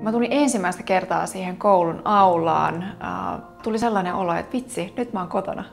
Mä tulin ensimmäistä kertaa siihen koulun aulaan. Tuli sellainen olo, että vitsi, nyt mä oon kotona.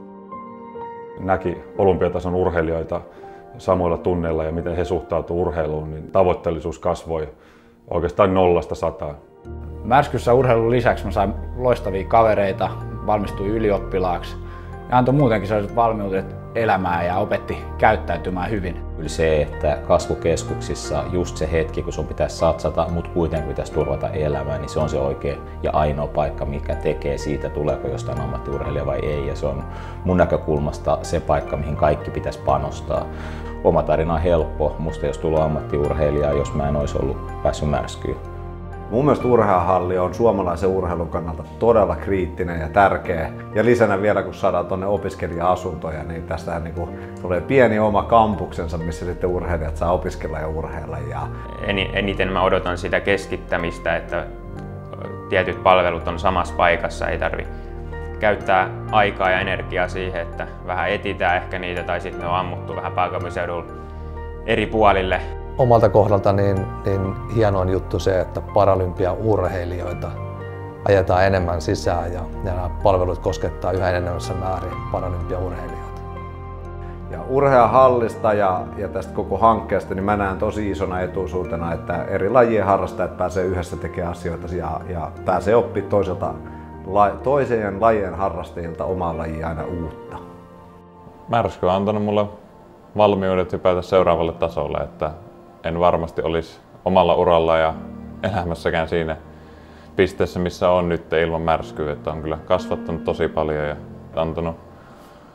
Näki olympiatason urheilijoita samoilla tunneilla ja miten he suhtautuivat urheiluun, niin tavoitteellisuus kasvoi oikeastaan 0–100. Märskyssä urheilun lisäksi mä sain loistavia kavereita, valmistuin ylioppilaaksi ja antoi muutenkin sellaiset valmiudet elämään ja opetti käyttäytymään hyvin. Kyllä se, että kasvukeskuksissa just se hetki, kun sun pitäisi satsata, mutta kuitenkin pitäisi turvata elämää, niin se on se oikea ja ainoa paikka, mikä tekee siitä, tuleeko jostain ammattiurheilija vai ei. Ja se on mun näkökulmasta se paikka, mihin kaikki pitäisi panostaa. Oma tarina on helppo. Musta jos tulee ammattiurheilija, jos mä en olisi päässyt märskyyn. Mun mielestä urheiluhalli on suomalaisen urheilun kannalta todella kriittinen ja tärkeä. Ja lisänä vielä, kun saadaan tuonne opiskelija-asuntoja, niin tästähän tulee pieni oma kampuksensa, missä sitten urheilijat saa opiskella ja urheilla. Eniten mä odotan sitä keskittämistä, että tietyt palvelut on samassa paikassa, ei tarvitse käyttää aikaa ja energiaa siihen, että vähän etsitään ehkä niitä tai sitten ne on ammuttu vähän pääkaupunkiseudulla eri puolille. Omalta kohdalta niin hienoin juttu se, että paralympiaurheilijoita ajetaan enemmän sisään ja nämä palvelut koskettaa yhä enenevässä määrin paralympiaurheilijoita. Ja urheiluhallista ja tästä koko hankkeesta niin mä näen tosi isona etuisuutena, että eri lajien harrastajat pääsee yhdessä tekemään asioita ja pääsee oppimaan toiseen lajien harrastajilta omaa lajia aina uutta. Märsky on antanut mulle valmiudet hypätä seuraavalle tasolle, että en varmasti olisi omalla uralla ja elämässäkään siinä pisteessä, missä on nyt ilman märskyä. Että on kyllä kasvattanut tosi paljon ja antanut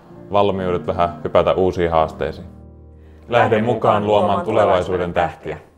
valmiudet vähän hypätä uusiin haasteisiin. Lähden mukaan luomaan tulevaisuuden tähtiä.